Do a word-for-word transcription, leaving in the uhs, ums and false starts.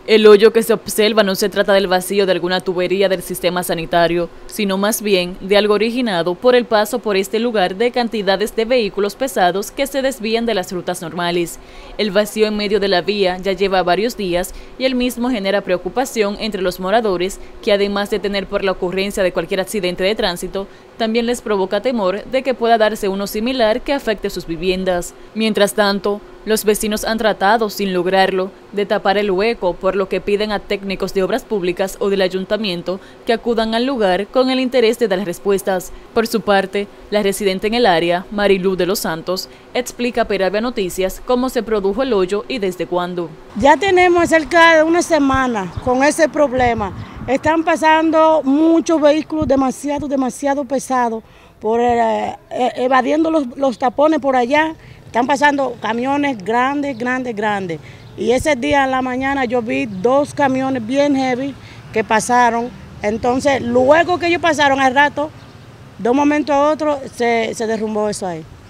El hoyo que se observa no se trata del vacío de alguna tubería del sistema sanitario, sino más bien de algo originado por el paso por este lugar de cantidades de vehículos pesados que se desvían de las rutas normales. El vacío en medio de la vía ya lleva varios días y el mismo genera preocupación entre los moradores, que además de tener por la ocurrencia de cualquier accidente de tránsito, también les provoca temor de que pueda darse uno similar que afecte sus viviendas. Mientras tanto, los vecinos han tratado, sin lograrlo, de tapar el hueco, por lo que piden a técnicos de obras públicas o del ayuntamiento que acudan al lugar con el interés de dar respuestas. Por su parte, la residente en el área, Marilú de los Santos, explica a Peravia Noticias cómo se produjo el hoyo y desde cuándo. Ya tenemos cerca de una semana con ese problema. Están pasando muchos vehículos demasiado, demasiado pesados, por, eh, evadiendo los, los tapones por allá. Están pasando camiones grandes, grandes, grandes. Y ese día en la mañana yo vi dos camiones bien heavy que pasaron. Entonces, luego que ellos pasaron al rato, de un momento a otro, se, se derrumbó eso ahí.